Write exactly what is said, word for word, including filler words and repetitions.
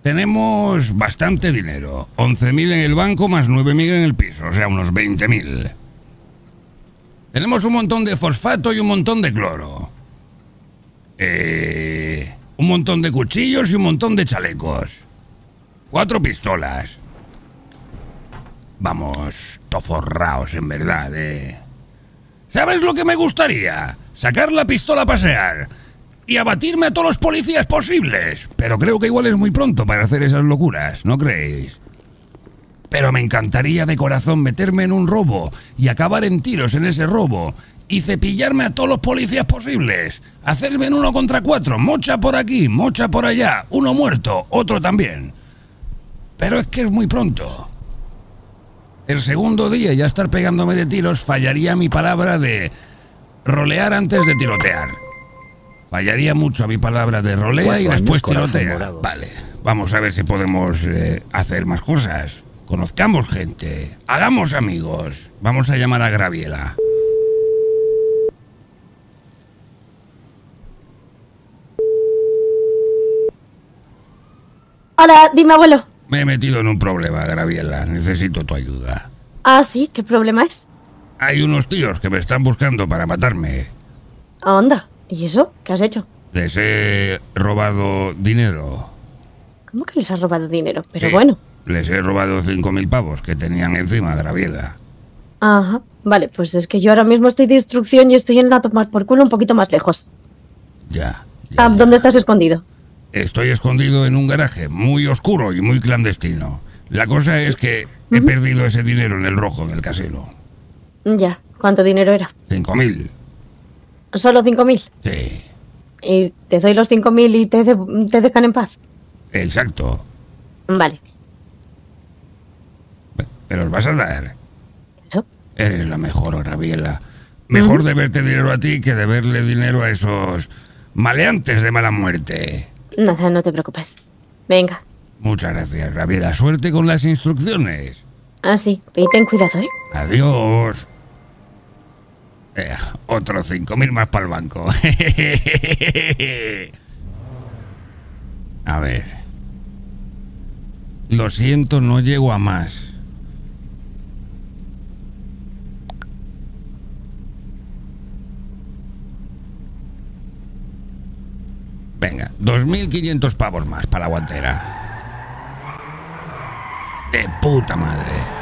Tenemos bastante dinero. once mil en el banco más nueve mil en el piso, o sea, unos veinte mil. Tenemos un montón de fosfato y un montón de cloro. Eh, un montón de cuchillos y un montón de chalecos. Cuatro pistolas. Vamos, toforraos en verdad, eh. ¿Sabes lo que me gustaría? Sacar la pistola a pasear y abatirme a todos los policías posibles. Pero creo que igual es muy pronto para hacer esas locuras, ¿no creéis? Pero me encantaría de corazón meterme en un robo y acabar en tiros en ese robo y cepillarme a todos los policías posibles. Hacerme en uno contra cuatro, mocha por aquí, mocha por allá, uno muerto, otro también. Pero es que es muy pronto. El segundo día ya estar pegándome de tiros fallaría mi palabra de rolear antes de tirotear. Fallaría mucho a mi palabra de rolea y después tirotea. Vale, vamos a ver si podemos eh, hacer más cosas. Conozcamos gente, hagamos amigos. Vamos a llamar a Graviela. Hola, dime, abuelo. Me he metido en un problema, Graviela. Necesito tu ayuda. Ah, sí, ¿qué problema es? Hay unos tíos que me están buscando para matarme. Anda, ¿y eso? ¿Qué has hecho? Les he robado dinero. ¿Cómo que les has robado dinero? Pero Sí, bueno. Les he robado cinco mil pavos que tenían encima, Graviela. Ajá, vale, pues es que yo ahora mismo estoy de instrucción y estoy en la tomar por culo un poquito más lejos. Ya, ya, Ah, ya. ¿dónde estás escondido? Estoy escondido en un garaje muy oscuro y muy clandestino. La cosa es que he perdido ese dinero en el rojo del casino. Ya, ¿cuánto dinero era? Cinco mil. ¿Solo cinco mil? Sí, ¿Y te doy los cinco mil y te, de- te dejan en paz? exacto. Vale. ¿Me los vas a dar? ¿Eso? Eres la mejor, Graviela. Mejor deberte dinero a ti que deberle dinero a esos maleantes de mala muerte. Nada, no te preocupes. Venga. Muchas gracias, Graviela. Suerte con las instrucciones. Ah, sí, y ten cuidado, ¿eh? Adiós. Eh, otros cinco mil más para el banco. A ver. Lo siento, no llego a más. Venga, dos mil quinientos pavos más para la guantera. De puta madre.